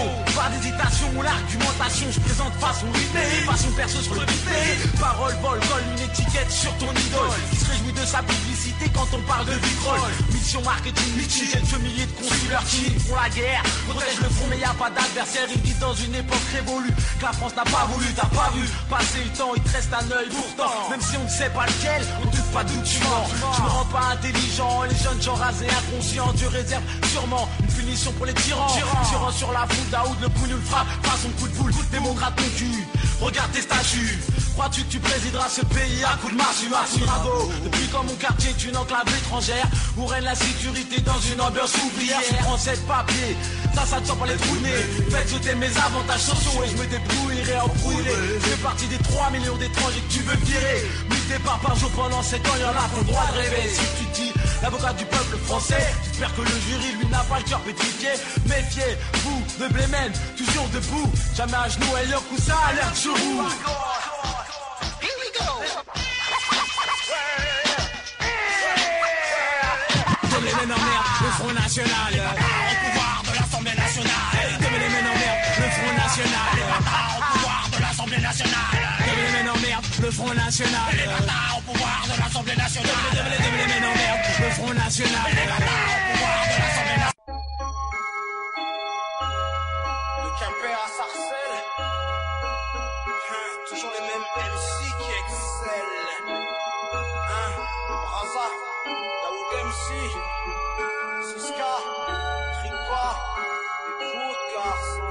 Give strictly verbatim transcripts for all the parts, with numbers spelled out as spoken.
Pas d'hésitation ou l'argumentation, je présente façon rythmée, façon perso sur le beat. Parole vol, colle une étiquette sur ton idole, qui se réjouit de sa publicité quand on parle de vitrol. Mission marketing, meeting, quelques milliers de consuleurs qui font la guerre, protègent le front mais y a pas d'adversaire. Ils vivent dans une époque révolue, que la France n'a pas voulu, t'as pas vu passer le temps, il te reste un œil pourtant. Même si on ne sait pas lequel, on doute pas d'où tu mens. Je me rends pas intelligent, les jeunes gens rasés inconscients, Dieu réserve sûrement une punition pour les tyrans. Tirant sur la foule, Daoud le coup nous le frappe, façon coup de boule, démocrate ton cul, regarde tes statuts. Crois-tu que tu présideras ce pays à coup de massue, à coup de ragot? Depuis quand mon quartier est une enclave étrangère où règne la sécurité dans une ambiance ouvrière. Je prends cette papier, ça ça te sort par les trous de nez. Faites sauter mes avantages sociaux et je me débrouillerai en brouillerai. Je fais partie des trois millions d'étrangers que tu veux virer. mille départs par jour pendant sept ans, y'en a pour le droit de rêver. Si tu te dis l'avocat du peuple français, j'espère que le jury lui n'a pas le cœur pétrifié. Méfiez-vous de Blémen, toujours debout, jamais à genoux et le coussin à l'air de chevaux. Comme les mêmes en merde, le Front National, au pouvoir de l'Assemblée nationale. Comme les mêmes en merde, le Front National, les bâtards au pouvoir de l'Assemblée nationale. Comme les mêmes en merde, le Front National, les bâtards au pouvoir de l'Assemblée nationale. Comme les mêmes en merde, le Front National, les bâtards au pouvoir de l'Assemblée nationale. Le Quimper à Sarcelles, toujours les mêmes M C qui excellent. Hein, Braza, Daoud M C, Siska, Tripa, good garçon.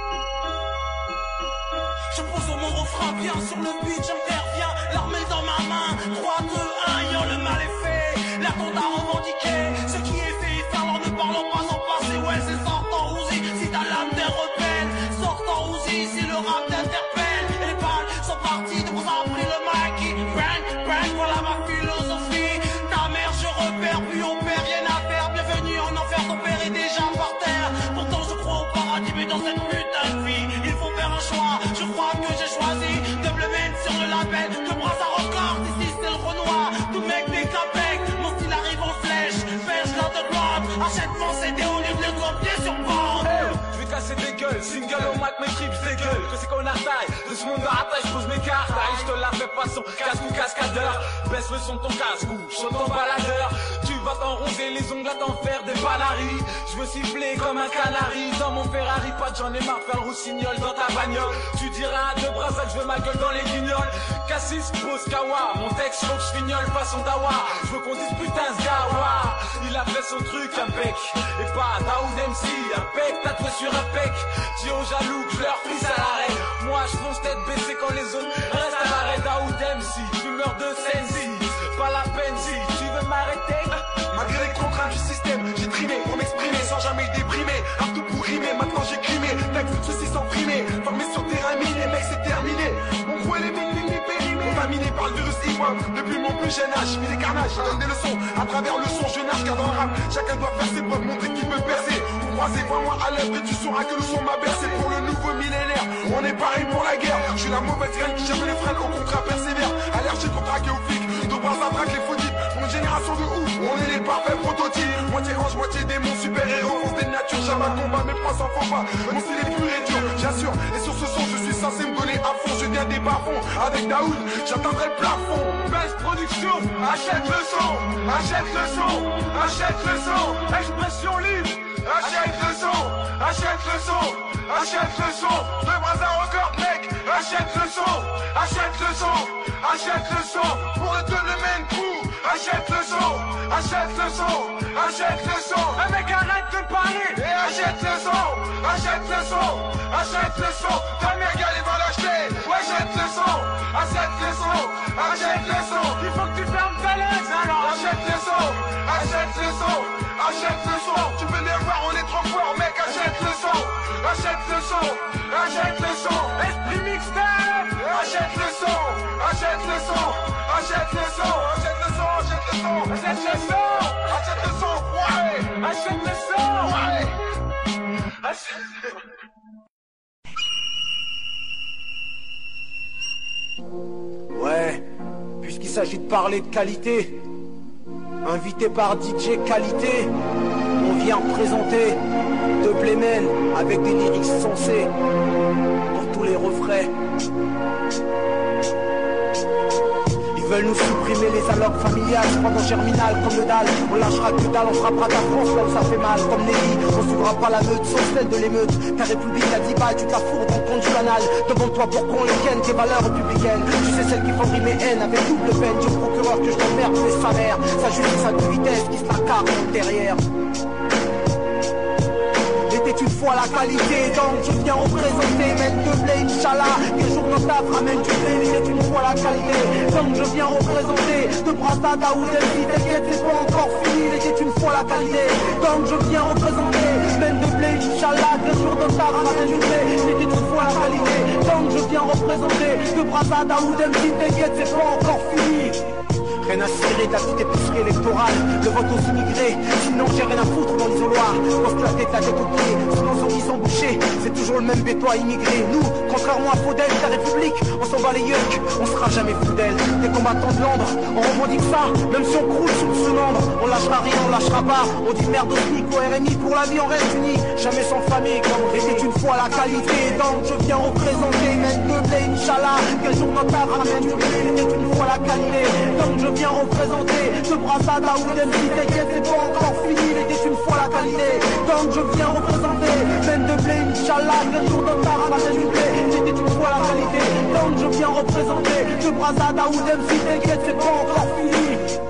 Je pose mon refrain bien sur le beat, j'interviens, l'armée dans ma main, trois, deux, un, yo, le mal est fait, la compte à revendiquer, ce qui est fait est fait, alors ne parlons pas en passé, ouais c'est sortant Ouzi, si ta lame t'es rebelle, sortant Ouzi, si le rap t'interpelle, et les balles sont parties, de vous avoir pris le maquis, brand, brand, voilà ma philosophie, ta mère je repère, puis on perd, rien à faire, bienvenue en enfer, ton père est déjà par terre, pourtant je crois au paradis, mais dans cette putain de vie, il faut faire un choix, je crois que j'ai choisi, double men sur le label, que Braza record, ici c'est le Renoir, tout mec des capec, mon style arrive en flèche, pêche dans de droite, achète mon C D au lieu de le copier sur bande. Hey, je vais casser des gueules, single au mic, mes chips des gueules, que c'est qu'on a taille, de ce monde de ratage, je pose mes cartes, aïe, je te la fais façon, casse-cou, cascadeur, baisse le son de ton casse-cou, chante ton baladeur, tu vas t'enronger les ongles à t'en faire des banaries, je me siffler comme un canari, dans mon Ferrari, pas de j'en ai marre, faire le roussignol dans ta bagnole, tu diras à deux bras que je veux ma gueule dans les guignols, Cassis, pose kawa, mon texte, faut que je fignole façon dawa, je veux qu'on dise putain ce gars, wa. Il a fait son truc, un bec, et pas Daoud M C, un bec, tatoué sur un pec, dis aux jaloux que je leur pisse à l'arrêt, moi je fonce tête baissée quand les autres restent à l'arrêt, Daoud M C, fumeur de sensi, pas la peine si tu veux m'arrêter. Malgré les contraintes du système, j'ai trimé pour m'exprimer sans jamais le déprimer. À tout pour rimer, maintenant j'ai crimé. Texte, ceci sans primer. Formé sur terrain miné, mec c'est terminé. Mon gros est mini périmé. Contaminé par le virus ivre. Depuis mon plus jeune âge, mis des carnages, je donne des leçons. À travers le son, je nage car dans le rap, chacun doit faire ses preuves, montrer qu'il peut percer. Croisez, vois-moi à l'œuvre et tu sauras que le son m'a bercé. Pour le nouveau millénaire, on est pareil pour la guerre. Je suis la mauvaise graine qui jamais les freine, au contraire persévère. Allergique au traqué au flic, de bras à traque les faux types. Mon génération de ouf, on est les parfaits prototypes. Moitié ange, moitié démon, super héros, on se dénature, jamais combat, mais pas sans faux pas. Mon style est pur et dur, j'assure. Et sur ce son, je suis censé me donner à fond. Je viens des bas-fonds, avec Daoud, j'atteindrai le plafond. Best production, achète le son, achète le son, achète le son. Expression libre, achète le son, achète le son, achète le son. De Braza record, mec, achète le son, achète le son, achète le son. Pour le deux le même coup, achète le son, achète le son, achète le son. Un mec arrête de parler et achète le son, achète le son, achète le son. Ta mère galère va l'acheter, ouais achète le son, achète le son, achète le son. Il faut que tu fermes ta laisse alors. Achète le son, achète le son, achète le son. Tu peux les voir, on est trop fort mec, achète le son, achète le son, achète le son. Esprit mixtape, achète le son, achète le son, achète le son, achète le son, achète le son, achète le son, achète le son, ouais, achète le son, ouais, achète. Ouais, puisqu'il s'agit de parler de qualité, invité par D J Qualité, on vient présenter DEBLE mène avec des lyrics sensés pour tous les refrains. Ils veulent nous supprimer les allocs familiales, pendant germinal comme le dalle. On lâchera que dalle, on frappera ta France là où ça fait mal. Comme Nelly, on suivra pas la meute, sauf celle de l'émeute. Ta république a dix balles, tu te la fourres dans le compte du canal. Demande-toi pourquoi on les ken, tes valeurs républicaines. Tu sais celles qui font rimer haine avec double peine. Dis au procureur que je t'emmerde, tu es sa mère. Sa justice à toute vitesse qui se la carre derrière. Une fois la qualité, donc je viens représenter, mène de blé, Inch'Allah, quel jour notre taf ramène du blé, c'est une fois la qualité, donc je viens représenter, de Brassad à Oudelfi, t'inquiète c'est pas encore fini, c'est une fois la qualité, donc je viens représenter, mène de blé, Inch'Allah, quel jour notre taf ramène du blé, c'est une fois la qualité, donc je viens représenter, de Brassad à Oudelfi, t'inquiète c'est pas encore fini. Rien à cirer de la petite épicerie électorale, le vote aux immigrés, sinon j'ai rien à foutre dans l'isoloir. Pose la tête, la tête aux pieds, sinon ceux qui sont bouchés, c'est toujours le même bétois immigré. Nous, contrairement à Faudel, ta République, on s'en bat les yucks, on sera jamais fou d'elle. Des combattants de l'ombre, on revendique ça, même si on croule sous ce nombre. On lâchera rien, on lâchera pas, on dit merde au SMIC, au R M I, pour la vie on reste unis, jamais sans famille comme était une fois la qualité. Donc je viens représenter, mène de blé, Inch'Allah, quel jour notre art ramène du blé, c'était une fois la qualité. Donc je viens représenter, ce Brassad à Oudelfi, t'inquiète c'est pas encore fini, c'était une fois la qualité. Donc je viens représenter, mène de blé, Inch'Allah, quel jour notre art ramène du blé, c'était une fois la qualité. Donc je viens représenter, ce Brassad à Oudelfi, t'inquiète c'est pas encore fini.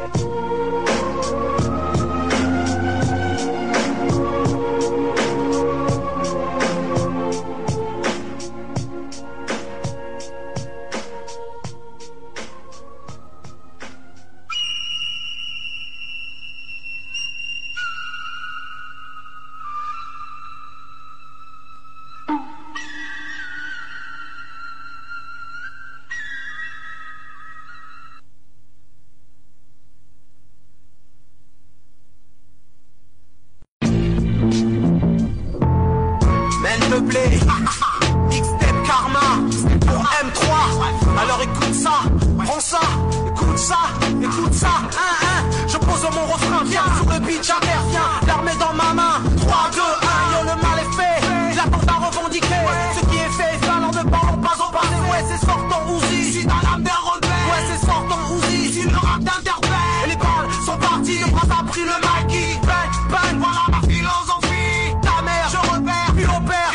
Mixtape Karma pour M trois. Alors écoute ça, prends ça, écoute ça, écoute ça. Un, un. Je pose mon refrain, viens sur le beat, j'interviens. L'armée dans ma main, trois, deux, un. Yo, le mal est fait, l'attentat revendiqué. Ce qui est fait est fait, alors ne parlons pas au passé. Ouais, c'est sortant Uzi, je suis dans l'âme d'un rebelle. Ouais, c'est sortant Uzi, je suis le rap d'interpelle. Et les balles sont parties, le bras a pris le maquis. Bang, bang, voilà ma philosophie. Ta mère, je repère, puis opère.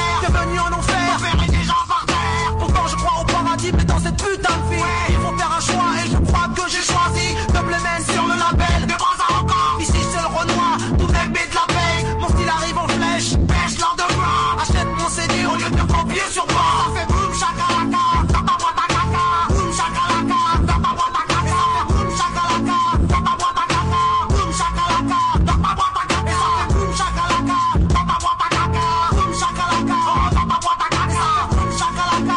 Mais dans cette putain de vie, ouais. Il faut faire un choix et je crois que j'ai choisi Double Man sur le label, de bras à encore. Ici c'est le Renoir, tout mec met de la paix. Mon style arrive en flèche, pêche l'heure de bras. Achète mon C D au lieu de te copier sur bord. Ça fait boum chakalaka, dans ta boîte à caca. Boum chakalaka, dans ta boîte à caca. Ça fait boum chakalaka, dans ta boîte à caca. Boum chakalaka, dans ta boîte à caca. Ça fait boum chakalaka, dans ta boîte à caca. Boum chakalaka, dans ta boîte à caca. Boum chakalaka.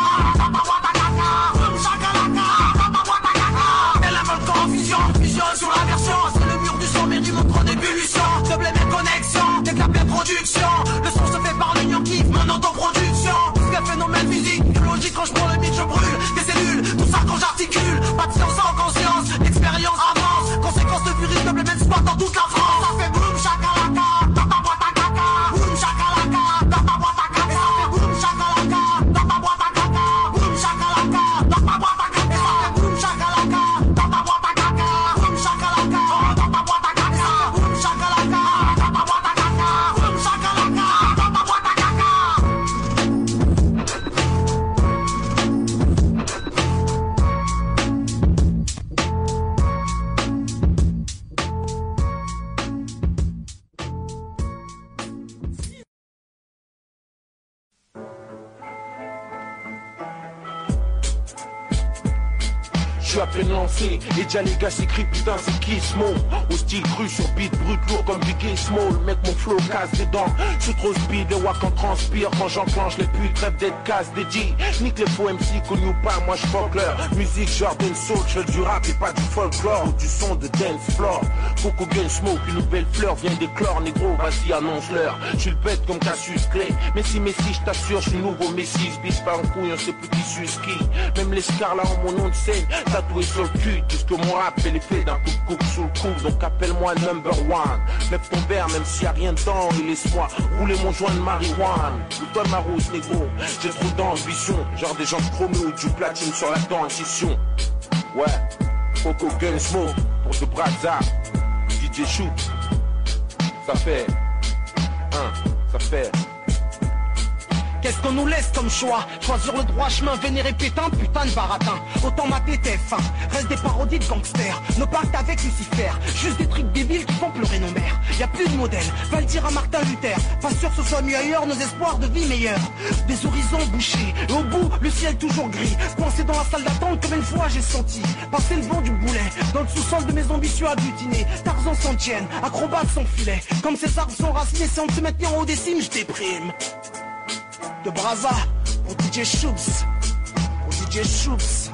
Sur la version, c'est le mur du son, mais du montre d'ébullition. Double mes connexions, déclame les productions. Le son se fait par l'union kiff, mon autoproduction. C'est un phénomène physique, biologique, quand je prends le beat, je brûle des cellules, tout ça quand j'articule. Pas de science sans conscience, l'expérience avance. Conséquence de virus, double men spot dans toute la France. Ça fait boum chakalaka, dans ta boîte à caca. Boum chakalaka, dans ta boîte à caca. Ça fait boum chakalaka, dans ta boîte à caca. Boum chakalaka, dans ta boîte à caca. Ça fait boum chakalaka, dans ta boîte à caca. Boum chakalaka, dans ta boîte à caca. Boum chakalaka, dans ta boîte à caca. Boum chakalaka, dans ta boîte à caca. Je suis à peine lancé, et déjà les gars s'écrivent putain c'est qui Smo. Au style cru sur beat brut lourd comme Biggie Small. Mec mon flow casse des dents, je suis trop speed, les wack en transpire. Quand j'enclenche les putes rêve d'être casse des G. Nique les faux M C connus ou pas, moi je fuck leur musique genre d'une soul, je fais du rap et pas du folklore. Ou du son de dance floor. Coco gun smoke, une nouvelle fleur vient d'éclore. Négro vas-y annonce-leur, je suis le bête comme Cassius Clay. Messi Messi je t'assure, je suis nouveau Messi. Se bise pas en couille, on sait plus qui suce qui. Même les scars là en mon nom de scène, t'as tatoué sur le cul. Tout ce que mon rap est l'effet d'un coup de coupe sous le cou. Donc appelle-moi number one. Lève ton verre même s'il y a rien dedans. Et laisse-moi rouler mon joint de marijuana. Toi ma rousse négro, j'ai trop d'ambition. Genre des gens de chromé ou du platine sur la dentition. Ouais, Coco Gun Smoke pour de Brazza. D J Shoot. Ça fait hein, ça fait. Qu'est-ce qu'on nous laisse comme choix? Choisir le droit chemin, vénérer pétain, putain de baratin. Autant mater T F un, reste des parodies de gangsters. Nos pactes avec Lucifer, juste des trucs débiles qui font pleurer nos mères. Y'a plus de modèle, va le dire à Martin Luther. Pas sûr que ce soit mieux ailleurs, nos espoirs de vie meilleurs. Des horizons bouchés, et au bout, le ciel toujours gris. Coincé dans la salle d'attente comme une fois j'ai senti passer le vent du boulet, dans le sous-sol de mes ambitieux agglutinés. Tarzan s'en tienne, acrobate sans filet. Comme ces arbres sont racinés, si on se maintenir en haut des cimes, je déprime. De Brazza pour D J Shoops, pour D J Shoops.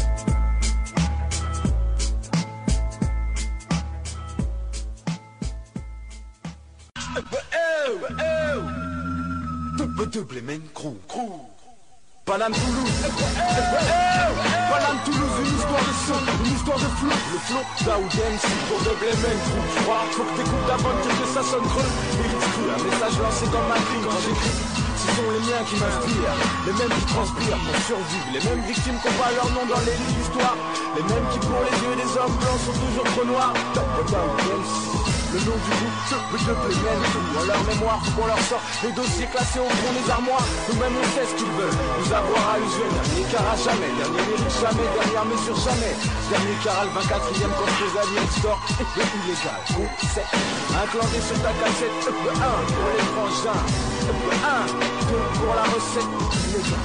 Double main crew, crew. Paname Toulouse, Paname Toulouse, une histoire de son, une histoire de flow. Le flow d'Aoudem, c'est pour double main crew. Tu crois, faut que t'écoutes d'abord que ça sonne creux. E X C L U, un message lancé dans ma vie quand j'écris. Ce sont les miens qui m'inspirent, les mêmes qui transpirent pour survivre, les mêmes victimes qu'on voit leur nom dans les livres d'histoire, les mêmes qui pour les yeux des hommes blancs sont toujours trop noirs. Le nom du groupe, le double main crew. À leur mémoire, faut qu'on leur sorte les dossiers classés au fond des armoires. Nous-mêmes on sait ce qu'ils veulent, nous avoir à user. Dernier car à jamais, dernier lyrique jamais, dernière mesure jamais. Dernier car à le vingt-quatrième quand les alliés store. Le illégal, groupe sept. Inclandé sur ta cassette, un pour les frangins, un, deux pour la recette. Illégal,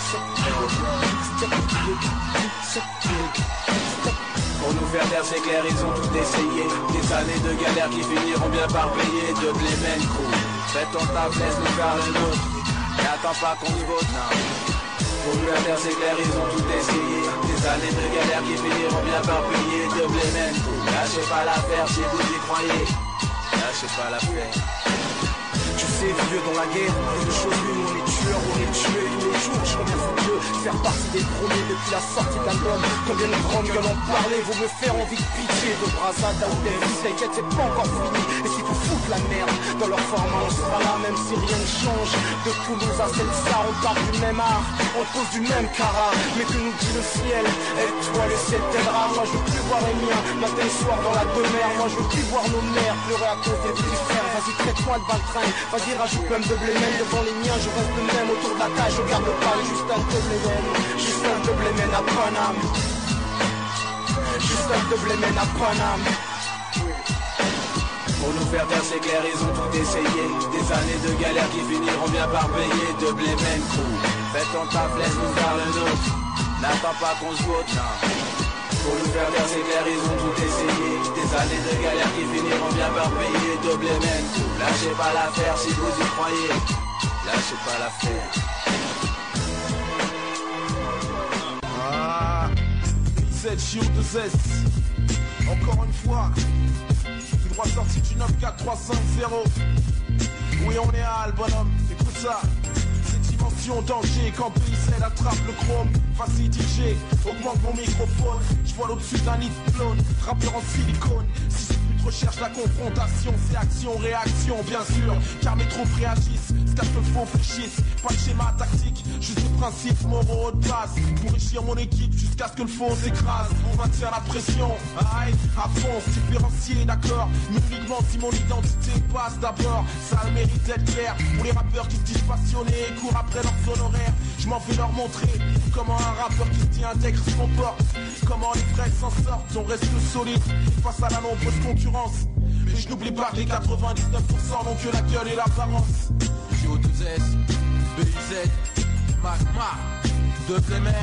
pour nous faire taire c'est clair, ils ont tout essayé. Des années de galère qui finiront bien par payer. De blé main crew, fais ton taf, laisse nous faire le nôtre. N'attends pas qu'on se vote, non. Pour nous faire taire c'est clair, ils ont tout essayé. Des années de galère qui finiront bien par payer. De blé main crew, lâchez pas l'affaire si vous y croyez. Lâchez pas l'affaire. Tu sais, vieux dans la guerre, une chose l'une, on est tueurs, on est tués tous les jours. Je reviens fou Dieu, faire partie des premiers depuis la sortie de l'album. Combien de grandes gueules en parler, vaut me faire envie de pitié. De Brazza, d'Aoudem, t'inquiète, c'est pas encore fini. Et si tu fous la merde, dans leur format on sera là, même si rien ne change. De Toulouse à Celsa, on parle du même art, on pose du même cara. Mais que nous dit le ciel, et toi le ciel t'aidera. Moi je veux plus voir les miens, matin et soir dans la demeure. Moi je veux plus voir nos mères pleurer à cause des petits frères. Vas-y traite-moi de baltringue, vas-y rajoute même de blé même devant les miens. Je reste le même autour de la tâche, je garde pas juste un double même. Juste un double même à Paname. Juste un double même à Paname. Pour nous faire taire c'est clair, ils ont tout essayé. Des années de galère qui finiront bien par payer. De blé main crew, fais ton taf, laisse nous faire le nôtre. N'attends pas qu'on se vote, non. Pour nous faire taire c'est clair, ils ont tout essayé. Des années de galère qui finiront bien par payer. De blé main crew, lâchez pas l'affaire si vous y croyez. Lâchez pas l'affaire. Ah, sept Chiot de Zest. Encore une fois, tout droit sorti du neuf quatre trois cinq zéro. Oui, on est à le bonhomme, écoute ça. Cette dimension danger, quand P I C attrape le chrome. Facility G, augmente mon microphone. Je vois l'au-dessus d'un nid de clone, rappeur en silicone. Si ce but recherche la confrontation, c'est action, réaction, bien sûr. Car mes troupes réagissent, ce qu'à le faux fléchissent. Pas de schéma tactique, juste des principes moraux de base. Pour réussir mon équipe jusqu'à ce que le faux s'écrase. On maintient la pression, aïe, à fond, différencier, d'accord. Mais uniquement si mon identité passe d'abord. Ça a le mérite d'être clair. Pour les rappeurs qui se disent passionnés et courent après leurs honoraires. Je m'en vais leur montrer comment un rappeur qui se dit intègre se comporte. Comment les vrais s'en sortent, on reste solide face à la nombreuse concurrence. Mais je n'oublie pas que les quatre-vingt-dix-neuf pour cent n'ont que la gueule et l'apparence. J O deux S, B I Z, Magma, Double Main.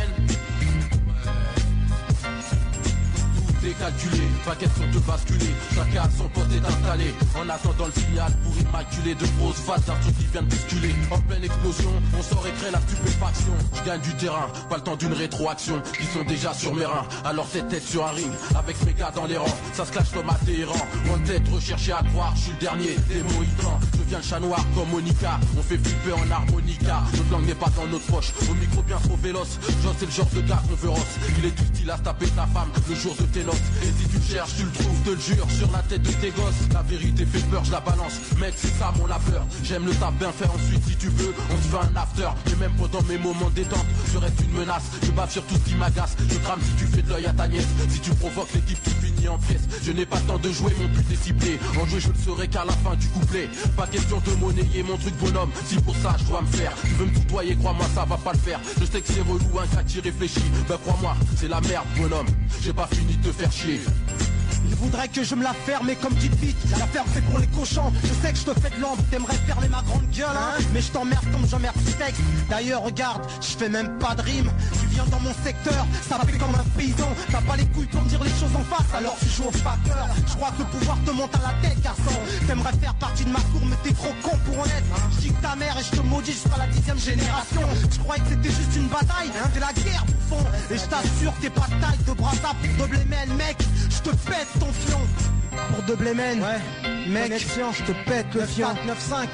Tout est calculé, pas question de basculer. Chacun a son poste est installé. En attendant le signal pour immaculer de grosses vases d'un truc qui vient de bousculer. En pleine explosion, on sort et crée la stupéfaction. Je gagne du terrain, pas le temps d'une rétroaction. Ils sont déjà sur mes reins, alors c'est tête sur un ring. Avec mes gars dans les rangs, ça se clash comme à Téhéran. En tête recherché à croire, je suis le dernier des Mohicans. Je deviens le chat noir comme Monica. On fait flipper en harmonica, notre langue n'est pas dans notre poche. Au micro bien trop véloce, Joss c'est le genre de gars qu'on veut rosse. Il est du style à se taper ta femme le jour de tes noces. Et si tu le cherches, tu le trouves, te le jure, sur la tête de tes gosses. La vérité fait peur, je la balance, mec c'est ça mon laveur. J'aime le taf bien faire ensuite si tu veux, on se fait un after. Et même pendant mes moments détente, je reste une menace. Je bave sur tout ce qui m'agace, je crame si tu fais de l'œil à ta nièce. Si tu provoques l'équipe, tu finis en pièces. Je n'ai pas le temps de jouer, mon but est ciblé. En jouer je ne saurai qu'à la fin du couplet. Pas question de monnayer mon truc bonhomme, si pour ça je dois me faire. Tu veux me tutoyer, crois-moi ça va pas le faire. Je sais que c'est relou, un gars qui réfléchit. Ben crois-moi, c'est la merde bonhomme. J'ai pas fini de te faire chier. Il voudrait que je me la ferme, mais comme dit Pete, la ferme c'est pour les cochons. Je sais que je te fais de l'ombre, t'aimerais fermer ma grande gueule, hein. Mais je t'emmerde comme j'emmerde ce texte. D'ailleurs regarde, je fais même pas de rime. Tu viens dans mon secteur, ça fait comme un paysan. T'as pas les couilles pour me dire les choses en face, alors tu joues au facteur. Je crois que le pouvoir te monte à la tête, garçon. T'aimerais faire partie de ma cour, mais t'es trop con pour honnête. Je dis que ta mère et je te maudis jusqu'à la dixième génération. Je croyais que c'était juste une bataille, hein. C'est la guerre bouffon. Et je t'assure que t'es pas de taille de brassard pour doubler men, mec. Je te pète ton fion. Pour de Blémen, ouais, mec, connexion, je te pète le fion. neuf cinq,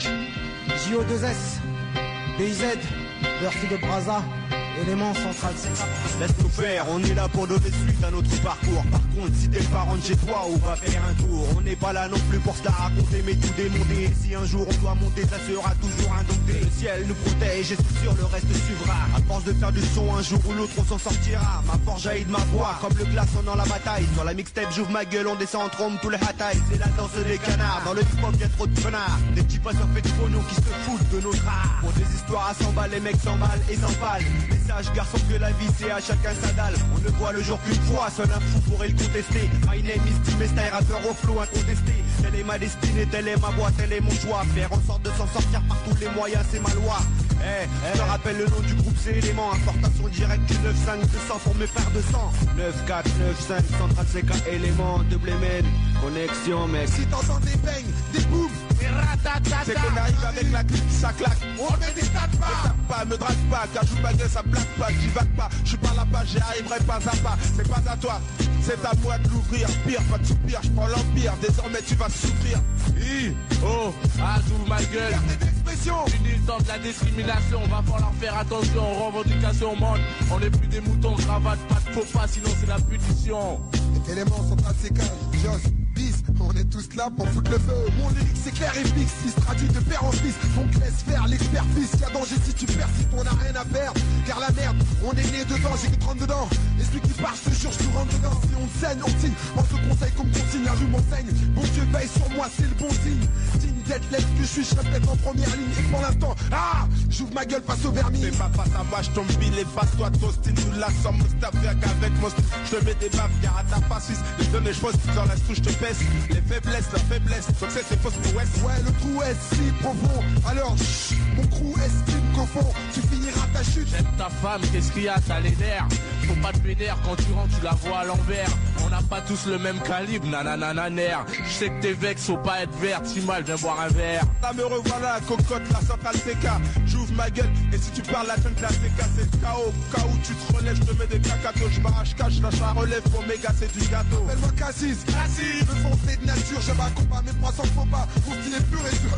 J O deux S, B I Z, Bercy de Brazza, élément central. Laisse-nous faire, on est là pour donner suite à notre parcours. Par contre, si t'es le parent de chez toi, on va faire un tour. On n'est pas là non plus pour se la raconter, mais tout démonter. Et si un jour on doit monter, ça sera toujours indompté. Le ciel nous protège et c'est sûr, le reste suivra. À force de faire du son, un jour ou l'autre on s'en sortira. Ma force jaillit de ma voix, comme le glaçon dans la bataille. Sur la mixtape, j'ouvre ma gueule, on descend en trombe tous les hatailles. C'est la danse des canards, dans le hip-hop y'a trop de connards. Des petits passeurs faits de pognon qui se foutent de notre art. Pour des histoires à cent balles, les mecs s'emballent et s'empalent. Message garçon que la vie c'est à chacun sa dalle. On ne voit le jour qu'une fois, seul un fou pourrait le contester. My name is Tim Style, rappeur au flow incontesté. Telle est ma destinée, telle est ma voix, tel est mon choix. Faire en sorte de s'en sortir par tous les moyens, c'est ma loi. Eh, hey, je te rappelle le nom du groupe, c'est élément. Importation directe du neuf cinq deux cents pour mes frères de sang. neuf quatre neuf cinq, central C K, élément, double mène. Connexion mec. Si t'entends des beignes, des booms, des ratatata, c'est qu'on arrive avec la clique, ça claque. On met des tas de pas. Ne tape pas, me drague pas, car joue ma gueule, ça blague pas, j'y vague pas. Je suis pas là-bas, j'y arriverai pas à pas. C'est pas à toi, c'est à moi de l'ouvrir. Pire, pas de soupir, je prends l'empire. Désormais tu vas souffrir. I, oh, ah, j'ouvre ma gueule. Fini le temps de la discrimination, on va falloir faire attention. Revendication monde, on n'est plus des moutons, cravate, pas de faux pas, sinon c'est la punition. Éléments central C K, Joss, bis, on est tous là pour foutre le feu. Mon lyrique c'est clair et fixe, il se traduit de père en fils. Donc laisse faire l'expert fils, y'a danger si tu persistes, on n'a rien à perdre. Car la merde, on est né dedans, j'ai que trente dedans. Et celui qui part, je te jure, je te rentre dedans. Si on saigne, on signe, on se conseille comme consigne, la rue m'enseigne. Bon Dieu veille sur moi, c'est le bon signe. Digne d'être l'être que je suis, je répète en première ligne. Et pour l'instant, ah, j'ouvre ma gueule face au vernis. C'est pas face à moi, je tombe pile et passe-toi Tostine. Nous la somme, Moustapha avec mon style. Je te mets des baffes, car à ta face suisse. Les données, je pose, dans la souche, je te pèse. Les faiblesses, la faiblesse, donc c'est c'est fausse pour West. Ouais, le trou est si profond. Alors, chut, mon crew estime qu'au fond, tu finiras ta chute. J'aime ta femme, qu'est-ce qu'il y a, t'as les nerfs. Faut pas te vénère quand tu rentres, tu la vois à l'envers. On n'a pas tous le même calibre, nananananer. Je sais que t'es vex, faut pas être vert, si mal, viens boire un verre. Ça me revoilà, cocotte, la centrale C K. J'ouvre ma gueule, et si tu parles la jungle, la C K, c'est le chaos. Cas où tu te relèves, je te mets des cacatos. Je m'arrache, cache, lâche la relève, Oméga, c'est du gâteau. Appelle-moi Cassis, Cassis. Le foncé de nature, je m'accompagne, mes poissons font pas. Mon style est pur et dur.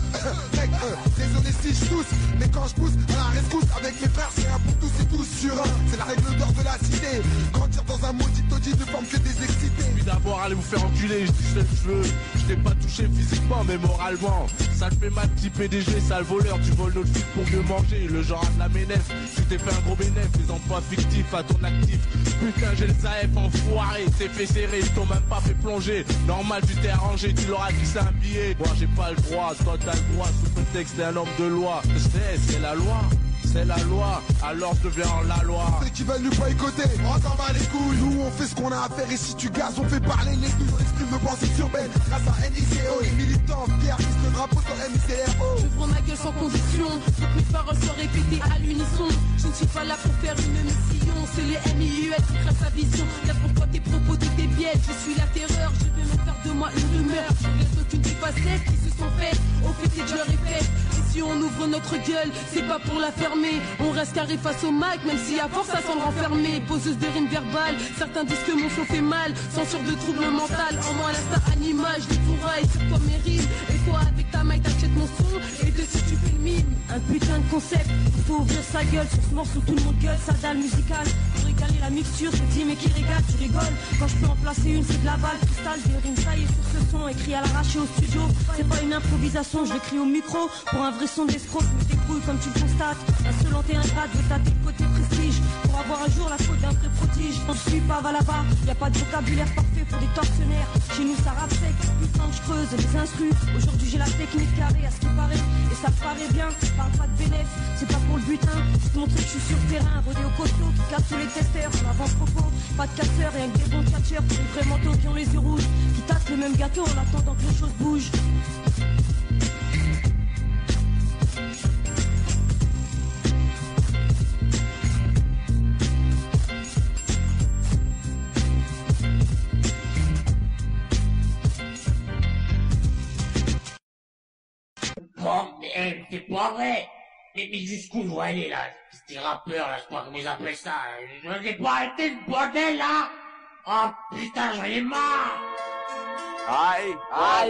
Mec, euh, désolé si je tousse, mais quand je pousse à la rescousse, avec mes frères, c'est un pour tous et tous sur un. C'est la règle d'or de la cité. Grandir dans un maudit taudis ne forme que des excités. Puis d'abord, allez vous faire enculer, je dis ce que je veux. Je t'ai pas touché physiquement, mais moralement. Ça te fait mal, petit P D G, sale voleur. Tu voles notre fils pour mieux manger, le genre de la ménef. Tu t'es fait un gros bénéf, des emplois fictifs à ton actif. Putain, j'ai le S A F enfoiré, t'es fait serrer, je t'en même pas fait plonger. Normal, tu t'es arrangé, tu leur as dit c'est un billet. Moi, j'ai pas le droit, toi t'as le droit, sous prétexte t'es un homme de loi. Je sais, c'est la loi. C'est la loi, alors je deviens la loi. Ceux qui veulent nous boycotter, on s'en bat les couilles. Nous on fait ce qu'on a à faire et si tu gazes, on fait parler les couilles. On exprime nos pensées urbaines grâce à N I C O. Les militants fiers, piste le drapeau sur M I C R O. J'ouvre ma gueule sans condition, faut que mes paroles soient répétées à l'unisson. Je ne suis pas là pour faire une mission, c'est les M I U S qui créent sa vision. Là pourquoi tes propos de tes biais, je suis la terreur, je vais me faire de moi une rumeur. Je laisse aucune des facettes qui se sont faites, au fait et je le répète. Et si on ouvre notre gueule, c'est pas pour la fermer. On reste carré face au mic, même si à force ça semble renfermé. Poseuse de rimes verbales, certains disent que mon flow fait mal. Censure de troubles mental, en moi l'instinct animal, je les pourrais sur toi mes rimes. Et toi avec ta maille t'achètes mon son et dessus tu fais le mime. Un putain de concept, il faut ouvrir sa gueule. Sur ce morceau tout le monde gueule, sa dalle musicale. Pour régaler la mixture, c'est dit mais qui régale, tu rigoles. Quand je peux en placer une, c'est de la balle. Cristal, des rimes taillées sur ce son, écrit à l'arraché au studio. C'est pas une improvisation, je l'écris au micro. Pour un vrai son d'escroc, je me débrouille comme tu le constates. Insolente et ingrate, veut tâter le côté prestige. Pour avoir un jour la faute d'un vrai prodige. On ne suit pas, va là-bas, y a pas de vocabulaire parfait pour des tortionnaires. Chez nous ça rappe sec, putain je creuse les instrus. Aujourd'hui j'ai la technique carrée à ce qui paraît. Et ça paraît bien, parle pas de bénéf, c'est pas pour le butin. C'est te montrer que je suis sur le terrain, rodé au costaud, qui casse tous les testeurs, en avant-propos. Pas de casseurs, rien que des bons catcheurs pour les vrais manteaux qui ont les yeux rouges. Qui tassent les mêmes gâteaux en attendant que les choses bougent. Bon, mais c'est pas vrai. Mais, mais jusqu'où je vois aller là? Ces rappeurs là, je crois comment ils appellent ça. Je n'ai pas arrêté ce bordel là. Oh putain, j'en ai marre. Aïe, Aïe,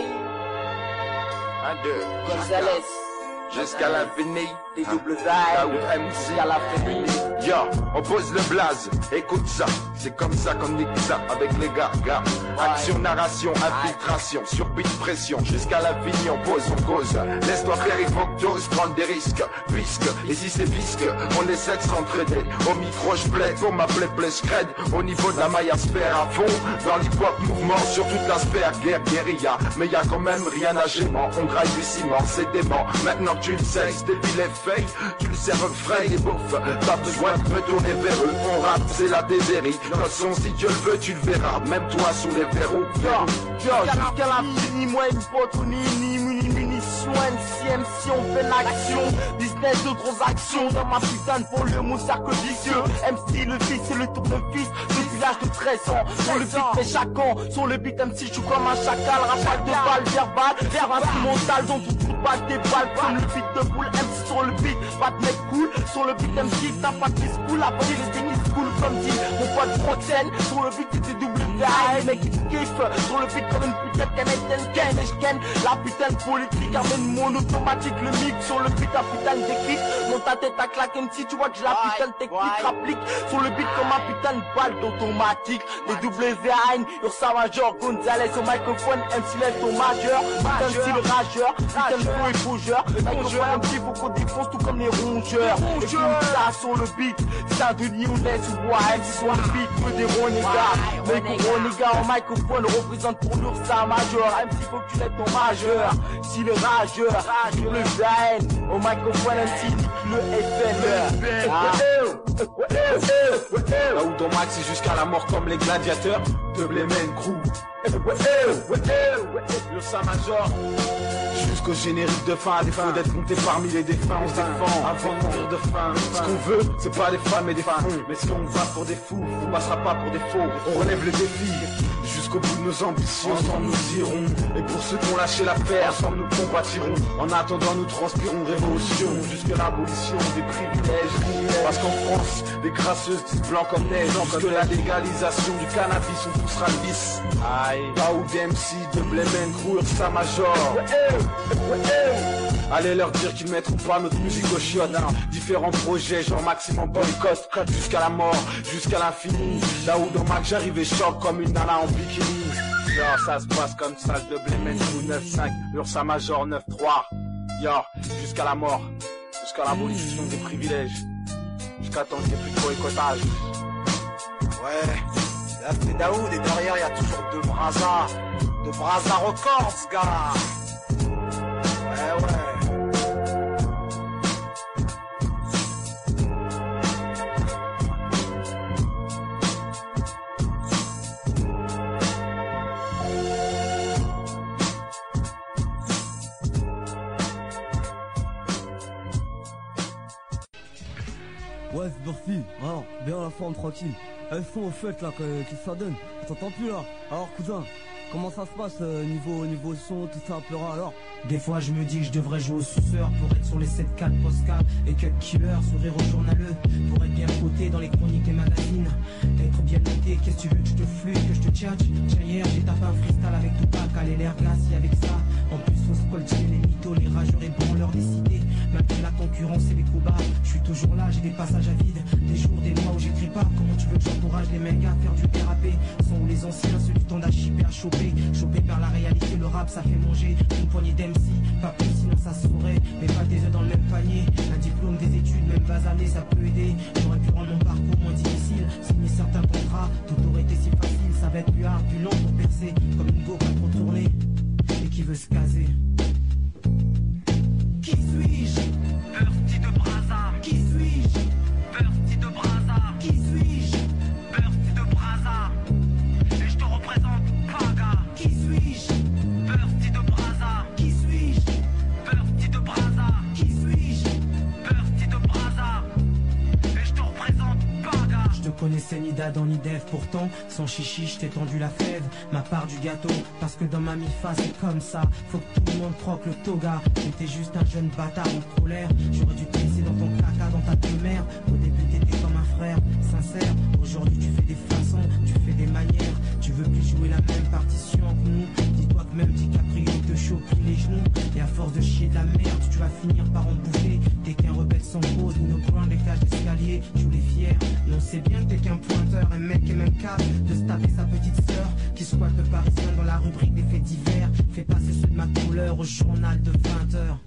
un, deux, Gonzalez, jusqu'à l'infini. D W A Là où M C, jusqu'à la féminine. Yo, on pose le blaze, écoute ça, c'est comme ça qu'on nique ça avec les gars, gars. Action, narration, infiltration, sur beat, pression, jusqu'à l'infini on pose, on cause. Laisse-toi faire, il faut que t'oses prendre des risques, puisque, et si c'est bisque, on essaie de s'entraider. Au micro je plaide, pour m'appeler plaît scred, au niveau de la maille à se faire à fond, dans l'hip-hop mouvement, sur toute la sphère, guerre, guérilla, mais y a quand même rien à gênant, on graille du ciment, c'est dément, maintenant que tu le sais, c'est débile et fake, tu le sais refrain et bouffe, pas besoin de me tourner vers eux, on rappe, c'est la désérie, notre son si Dieu le veut, tu le verras, même toi sous les verrous. Yo, jusqu'à l'infini, moi une pote, ni ni muni munition, M C M C on fait l'action, business de transactions, dans ma putain de banlieue, mon cercle vicieux, M C le fils et le tournevis, depuis l'âge de treize ans, sur le beat mais chaque an, sur le beat M C je suis comme un chacal, rafale de balles, verbal, vers instrumental, dont tout tout balle des balles, comme le beat de boule, M C sur le beat, pas de mec cool, sur le beat M C t'as pas de kiss cool, la police les kiss cool, comme dit, mon pote prochaine, sur le beat c'était W A, mec qui kiffe, sur le beat comme une putain de canadienne ken, et j'ken, la putain de politique, amène mon automatique, le mix, sur le beat la putain de déclic, mon ta tête à claque, M C tu vois que j'ai la putain de technique, rapplique, sur le beat comme un putain de balle d'automatique, les W A N, Ursa Major, Gonzalez au microphone, M C lève ton majeur, putain de style rageur, putain de flow et bougeur, microphone M C faut qu'on défonce tout comme les rongeurs, et puis ça sur le beat, Saint-Denis on laisse ou bois, M C sur le beat, que des renégats, mais gros renégats en microphone représente pour l'Ursa Major, M C faut que tu lèves ton majeur, si le rageur, W A N, au microphone M C nique le F N. Là où dans Max c'est jusqu'à la mort comme les gladiateurs, Double Men Crew. L'Ursa Major. Jusqu'au générique de fin, à défaut d'être compté parmi les défunts, on se défend avant de mourir de faim. Ce qu'on veut, c'est pas des femmes et des fonds, mais si on va pour des fous, on passera pas pour des faux. On relève les défis, jusqu'au bout de nos ambitions, ensemble nous irons. Et pour ceux qui ont lâché l'affaire, ensemble nous compatirons. En attendant, nous transpirons révolution, jusqu'à l'abolition des privilèges. Parce qu'en France, des crasseuses disent blanc comme neige, jusque la légalisation du cannabis, on poussera le vice. Aïe, là où D M C, Double Men Crew, Ursa Major. Allez leur dire qu'ils mettront pas notre musique au chiottes. Différents projets, genre maximum boycott, jusqu'à la mort, jusqu'à l'infini. Là où dans Mac j'arrive et choque comme une nana en bikini. Genre ça se passe comme ça, Double Men Crew neuf cinq, Ursa Major neuf trois. Yo, jusqu'à la mort, jusqu'à l'abolition des privilèges, jusqu'à temps qu'il n'y ait plus de boycottage. Ouais, là c'est Daoud et derrière il y a toujours deux Brazza, deux Brazza Records, gars. Ouais, ouais. Ouais, c'est Burfi, alors, bien la forme tranquille. Elles sont au fait là, qui ça donne. On t'entend plus là. Alors cousin, comment ça se passe euh, niveau niveau son, tout ça, pleurant alors? Des fois je me dis que je devrais jouer au suceur pour être sur les sept quatre postcards et cut killer, sourire au journaleux, pour être bien coté dans les chroniques des magazines, être bien noté. Qu'est-ce que tu veux que je te flûte, que je te tchatche? Tiens, hier j'ai tapé un freestyle avec Tupac, allez l'air glace, et avec ça en plus faut scoltier les mythos, les rageurs et branleurs des cités. Malgré la concurrence et les coups bas, je suis toujours là, j'ai des passages à vide, des jours, des mois où j'écris pas. Comment tu veux que j'encourage les mecs à faire du R A P? Sont où les anciens, ceux du temps d'Achipé à choper, choper par la réalité, le rap ça fait manger une poignée d'M C, pas plus sinon ça saurait, mais pas des œufs dans le même panier. Un diplôme, des études, même basanées, ça peut aider. J'aurais pu rendre mon parcours moins difficile, signer certains contrats, tout aurait été si facile. Ça va être plus hard, plus long pour percer, comme une go pas trop tournée, et qui veut se caser. Qui suis-je? Bursty de Brazza. Qui suis-je? Bursty de Brazza. Qui suis-je? Bursty de Brazza. Et je te représente Paga. Qui suis-je? Bursty de Brazza. Qui suis-je? Bursty de Brazza. Qui suis-je? Bursty de Brazza. Et je te représente Paga. Je te connaissais ni d'Adam ni d'Ève, pourtant sans chichi je t'ai tendu la fève, ma part du gâteau. Parce que dans ma mi-fa c'est comme ça, faut que tout le monde croque le toga. J'étais juste un jeune bâtard en colère, j'aurais dû te laisser dans ton caca, dans ta demeure. Au début t'étais comme un frère, sincère. Aujourd'hui tu fais des façons, tu fais des manières. Tu veux plus jouer la même partition que nous. Dis-toi que même DiCaprio te choquille les genoux. Et à force de chier de la merde, tu vas finir par en bouffer. T'es qu'un rebelle sans cause, ni nos ground, les cages d'escalier. Je les fier, mais on sait bien que t'es qu'un pointeur. Un mec est même capable de se taper sa petite sœur qui squatte le parisien dans la rubrique des faits divers. Fais passer ceux de ma couleur au journal de vingt heures.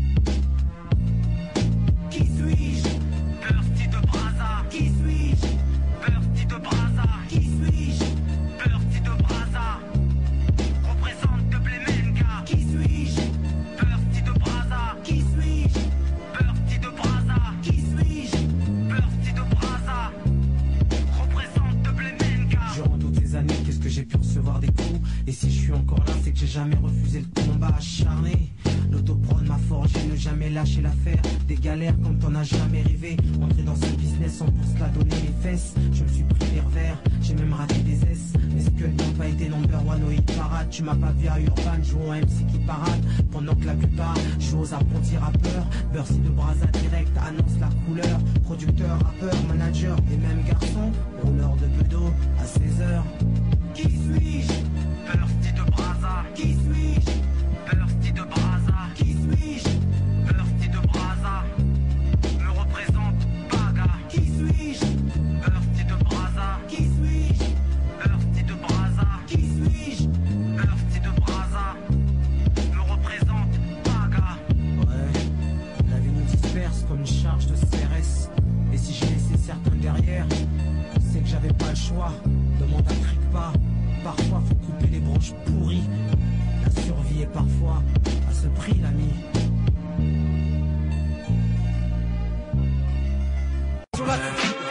Qui suis-je? Bursty de Brazza. Qui suis-je? Bursty de Brazza. Qui suis-je? Bursty de Brazza. Représente de Blemenga. Qui suis-je? Bursty de Brazza. Qui suis-je? Bursty de Brazza. Qui suis-je? Bursty de Brazza. Représente de Blemenga. Durant toutes ces années, qu'est-ce que j'ai pu recevoir des coups? Et si je suis encore là, c'est que j'ai jamais refusé le combat acharné. L'autoprod m'a forgé, ne jamais lâcher l'affaire. Des galères comme t'en as jamais rêvé. Entrer dans ce business sans pour cela donner les fesses. Je me suis pris les revers, j'ai même raté des S. Mes skulls n'ont pas été number one au hit parade. Tu m'as pas vu à Urban jouant un M C qui parade. Pendant que la plupart jouent aux apprentis rappeurs. Bursty de Brazza direct annonce la couleur. Producteur, rappeur, manager et même garçon. Rouleur de bedeau à seize heures. Qui suis-je? Bursty de Brazza. Qui suis-je? Bursty de Brazza. Qui suis-je? Bursty de Brazza. Me représente Paga. Qui suis-je? Bursty de Brazza. Qui suis-je? Bursty de Brazza. Qui suis-je? Bursty de Brazza. Me représente Paga. Ouais, la vie nous disperse comme une charge de C R S. Et si j'ai laissé certains derrière, c'est que j'avais pas le choix. Demande à cric pas. Parfois faut couper les branches pourries. La survie est parfois à ce prix, l'ami. Sur la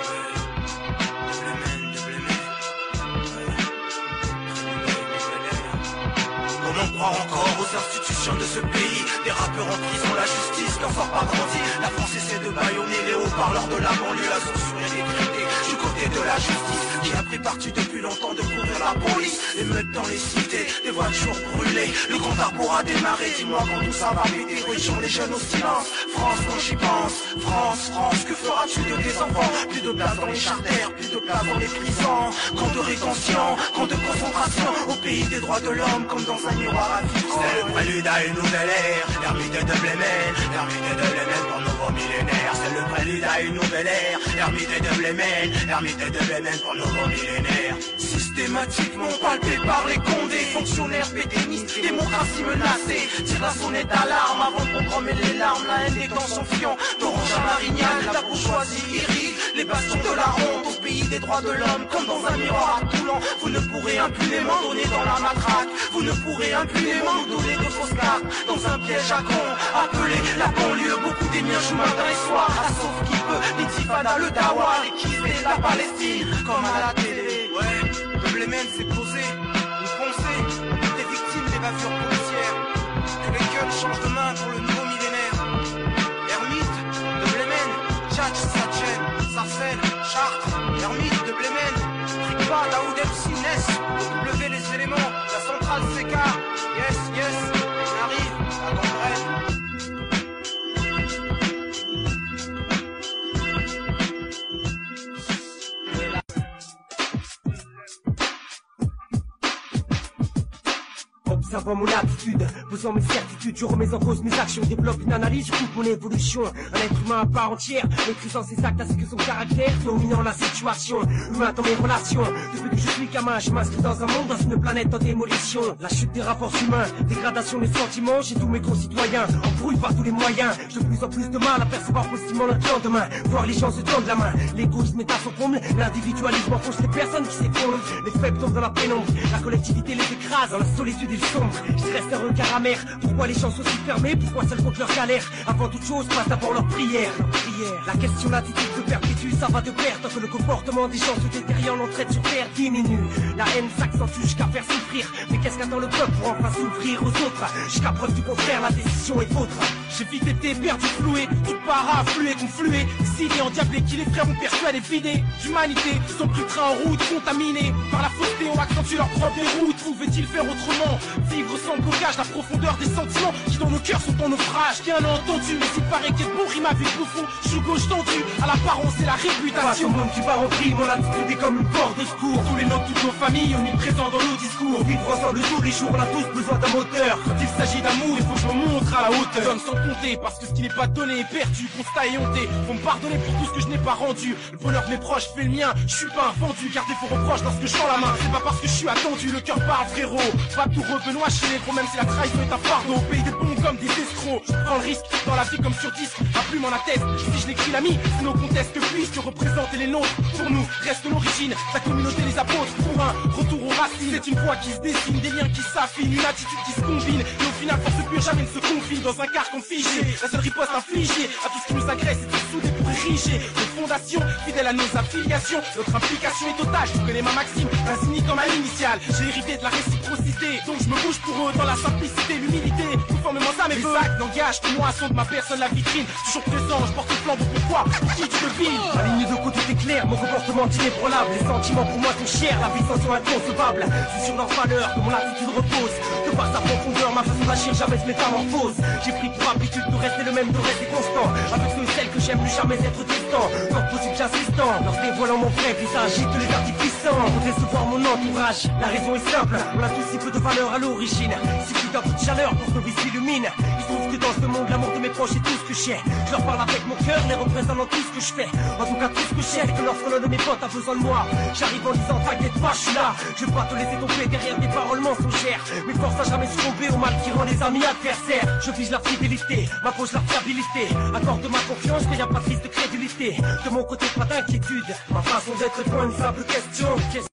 Comment croire encore aux institutions de ce pays? Des rappeurs en prison, la justice n'en sort pas grandi. La France essaie de bâillonner les haut-parleurs de la banlieue. La censure est décrétée du côté de la justice, qui a pris parti depuis longtemps de couvrir la police. Les meutes dans les cités, des voitures brûlées. Le compte à rebours a démarré, dis-moi quand tout ça va péter. Corrigeons les jeunes au silence. France, quand j'y pense. France, France, que feras-tu de tes enfants? Plus de place dans les charters, plus de place dans les prisons. Camp de rétention, camp de concentration. Au pays des droits de l'homme, comme dans un miroir à vivre. C'est le prélude à une nouvelle ère. L'ermite de Blémen, l'ermite de Blémen pour nouveau millénaire. C'est le prélude à une nouvelle ère. L'ermite de Blémen, l'ermite de Blémen pour nouveau millénaire. Systématiquement palpé par les condés, fonctionnaires pédénistes, démocratie menacée. Tire la sonnette d'alarme avant de programmer les larmes. La haine des temps sont fiants, d'orange à Marignane. La bourgeoisie irrigue les bastions de la honte. Au pays des droits de l'homme, comme dans un miroir à Toulon. Vous ne pourrez impunément donner dans la matraque. Vous ne pourrez impunément nous donner de fausses cartes. Dans un piège à con, appelé la banlieue. Beaucoup des miens jouent matin et soir. À sauf qui peut, l'intifada, le dawa, les kiffés, la Palestine, comme à la télé. Ouais, le Blémen s'est posé, une pensée, des victimes des bavures policières. Que les gueules changent de main pour le nouveau millénaire. Ermite de Blémen, Tchatch, Satchen, Sarcelles, Chartres. Ermite de Blémen, Tricpa, Daoud M C, Ness, W les éléments, la centrale C K. Yes, yes, on arrive, à observant mon attitude, posant mes certitudes, je remets en cause mes actions, développe une analyse, je coupe mon évolution. Un être humain à part entière, maîtrisant ses actes ainsi que son caractère, dominant la situation, humain dans mes relations. Depuis que je suis gamin, je m'inscris dans un monde, dans une planète en démolition. La chute des rapports humains, dégradation des sentiments, chez tous mes concitoyens, embrouille par tous les moyens. J'ai de plus en plus de mal à percevoir positivement notre lendemain, voir les gens se tendent la main. L'égoïsme est à son comble, l'individualisme enfonce les personnes qui s'effondrent. Les faibles tombent dans la pénombre, la collectivité les écrase, dans la solitude ils sombrent. Je reste un regard amer, pourquoi les gens sont si fermés, pourquoi seuls contre leur galère. Avant toute chose, passe d'abord leur prière, leur prière. La question d'attitude se perpétue, ça va de pair, tant que le comportement des gens se détériore, l'entraide sur terre diminue. La haine s'accentue jusqu'à faire souffrir, mais qu'est-ce qu'attend le peuple pour enfin s'ouvrir aux autres? Jusqu'à preuve du contraire, la décision est vôtre. J'ai vite été perdu, floué, toute part afflué, conflué, décidé, endiablé, qui les frères ont persuadé, vidé d'humanité, sont pris train en route, contaminés par la fausseté, on accentue leur propre déroute. Pouvait-il faire autrement? Vivre sans blocage, la profondeur des sentiments qui dans nos cœurs sont en naufrage. Bien entendu, mais s'il paraît qu'il y a de bon rime avec profond, je suis gauche tendu, à l'apparence et la réputation. Pas monde qui part en prix, mon attitude est comme une porte de secours. Tous les noms de toutes nos familles, on est présents dans nos discours. Vivre ensemble tous les jours, on a tous besoin d'un moteur. Quand il s'agit d'amour, il faut que je me montre à la hauteur. Donne sans compter, parce que ce qui n'est pas donné est perdu. Constat et honté, faut me pardonner pour tout ce que je n'ai pas rendu. Le bonheur de mes proches fait le mien, je suis pas un vendu. Gardez vos reproches lorsque je tends la main, c'est pas parce que je suis attendu. Le cœur parle frérot, pas tout Benoît chez les gros, même si la trahison est un fardeau. Au pays des bons comme des escrocs, je prends le risque dans la vie comme sur disque. La plume en atteste, si je l'écris l'ami, sinon conteste que puisse que représenter les nôtres. Pour nous, reste l'origine, la communauté les apôtres. Pour un retour aux racines, c'est une voie qui se dessine, des liens qui s'affinent, une attitude qui se combine. Et au final, force pure, jamais ne se confine dans un carcan figé. La seule riposte infligée à tout ce qui nous agresse, c'est de souder pour ériger nos fondations, fidèles à nos affiliations. Notre implication est totale, tu connais ma maxime, insigne comme à l'initiale. J'ai hérité de la réciprocité, donc je me bouge pour eux dans la simplicité, l'humilité. Conformément à mes vœux, actes n'engagent que moi, son de ma personne, la vitrine. Toujours présent, je porte le flambeau, pourquoi? Pour qui tu devines? La ligne de côté est claire, mon comportement inébranlable. Les sentiments pour moi sont chers, la vie sans sont inconcevable. C'est sur leur valeur que mon attitude repose. De par sa profondeur, ma façon d'agir jamais se métamorphose. J'ai pris pour habitude de rester le même, de rester constant. Avec ceux et celles que j'aime, ne jamais être distant. Quand possible, j'assistant, leur dévoilant mon vrai visage, j'ai tous les articles puissants. Pour décevoir mon entourage, la raison est simple, on a tous si peu de valeur à l'origine. Si plus d'un peu de chaleur pour que nos vies s'illuminent. Il se trouve que dans ce monde, l'amour de mes proches est tout ce que j'ai. Je leur parle avec mon cœur, les représentant tout ce que je fais. En tout cas, tout ce que j'ai, que lorsqu'on a de mes potes a besoin de moi. J'arrive en disant, t'inquiète pas, je suis là. Je vais pas te laisser tomber derrière des paroles mensongères. Mes forces à jamais succomber au mal qui rend les amis adversaires. Je vise la fidélité, m'appose la fiabilité. Accorde ma confiance, qu'il n'y a pas de risque de crédulité. De mon côté, pas d'inquiétude. Ma façon d'être répond à une simple question.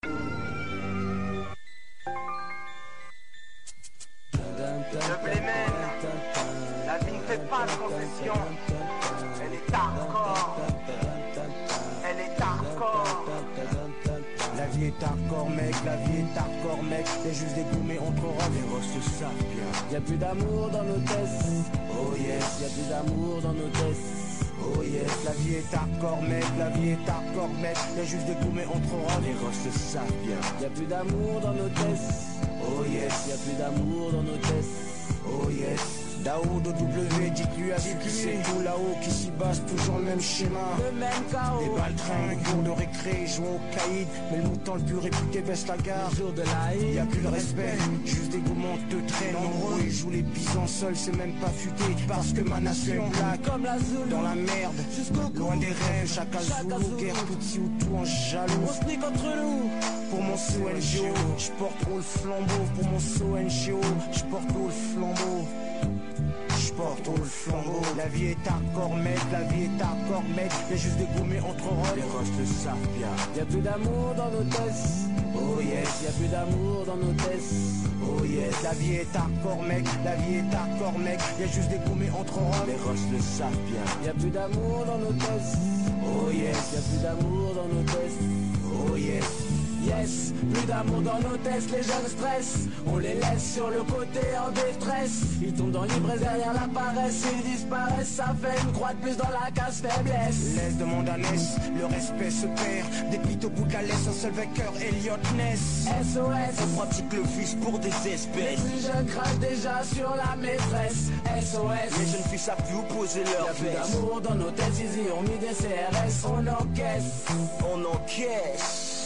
Je les mène, la vie ne fait pas de concession. Elle est hardcore, elle est hardcore. La vie est hardcore mec, la vie est hardcore mec. T'es juste des goûts mais on te rend les rosses se savent bien. Y'a plus d'amour dans nos tests, oh yes. Y'a plus d'amour dans nos tests, oh yes. La vie est hardcore mec, la vie est hardcore mec. Y'a juste des goûts mais on te rend les rosses se savent bien. Y'a plus d'amour dans nos tests, oh yes. Y'a plus d'amour dans nos tests, oh yes. Daoud au W, dites-lui à celui qui c'est tout là-haut, qui s'y base toujours le même schéma. Le même chaos. Des balles train, les cours de récré, jouons au caïd. Mais le mouton le plus réputé baisse la garde. Le jour de la haine, y'a plus le respect, juste des goûts montent de traîne. Nombreux, ils jouent les bisons seuls, c'est même pas futé. Parce que ma nation est blague, comme la Zulu, dans la merde, jusqu'au loin des rêves. Chaque Zulu, guerre petit ou tout en jaloux. On se nique entre nous. Pour mon S O N G O, j'porte haut le flambeau. Pour mon S O N G O, j'porte haut le flambeau. J'porte haut le flambeau. La vie est hardcore mec, la vie est hardcore mec. Y'a juste des goûts mais entre rôles, les roches le savent bien. Y'a plus d'amour dans nos tests, oh yes. Y'a plus d'amour dans nos tests, oh yes. La vie est hardcore mec, la vie est hardcore mec. Y'a juste des goûts mais entre rôles, les roches le savent bien. Y'a plus d'amour dans nos tests, oh yes. Y'a plus d'amour dans nos tests, oh yes. Yes, plus d'amour dans nos tests, les jeunes stressent. On les laisse sur le côté en détresse. Ils tombent dans l'ivresse derrière la paresse. Ils disparaissent, ça fait une croix de plus dans la case faiblesse. Laisse de mon ânesse, le respect se perd. Des pites au bout de la laisse, un seul vainqueur, Elliot Ness. S O S, on pratique le vice pour des espèces. Les plus jeunes crachent déjà sur la maîtresse. S O S, les jeunes filles savent plus où poser leur veste. Y'a plus d'amour dans nos tests, ils y ont mis des C R S. On encaisse, on encaisse.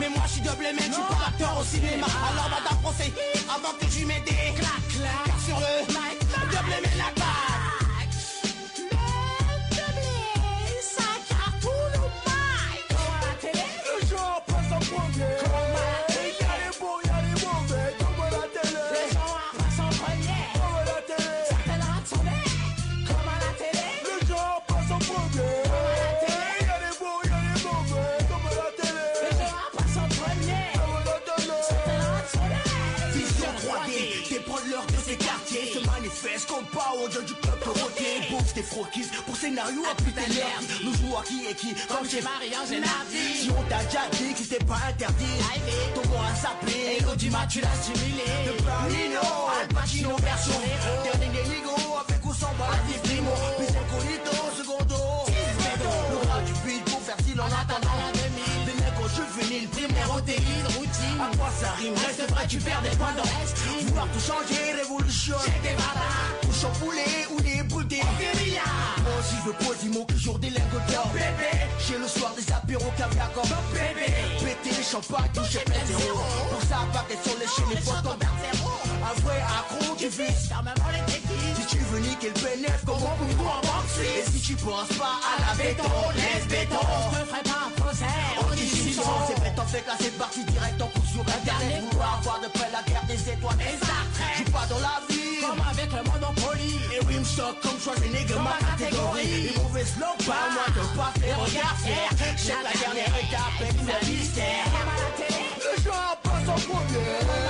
Mais moi je suis double man, je suis pas acteur au cinéma. Alors madame français, avant que je mette des clac clac. Car sur le mic, double man la balle. Comme pas au dieu du peuple roté. Bouffe tes froquis pour scénario à putain d'herbe. Nous jouons à qui et qui comme chez Marie-Ange Génardi. Si on t'a déjà dit que c'était pas interdit, ton bon a zappé et l'audimat tu l'as stimulé. De Paulino, Al Pacino version dernier Nigo avec ou sans balle primo. Puis incognito, secondo le roi du beat pour faire style en attendant la demi. Des négos juvéniles, primaire au délit de routine. À quoi ça rime, reste vrai tu perds des points dans l'esprit. Vouloir tout changer, révolution. J'étais malade. Touche en poulet ou des boules des moi aussi je veux poser mon jour des lingots d'or. Bébé, j'ai le soir des apéros caviar comme bébé. Péter les champagnes, toucher plein zéro. Pour ça, pas sur les chaînes, les photos un vrai accro qui vise. Si tu veux niquer le bénéfice, comment pour nous en banque. Et si tu penses pas à la béton, laisse béton. Je te ferai pas un procès, on dit chichon. C'est béton, fait que là c'est parti direct en cours sur internet. Vouloir voir de près la guerre des étoiles, des attraits. Joue pas dans la vie, comme avec le Monopoly. Et oui, m'stock comme Schwarzenegger, ma catégorie. Les mauvaises langues, pas moi de pas les regards fiers. J'ai la dernière étape, avec la mystère. Le joueur passe en premier.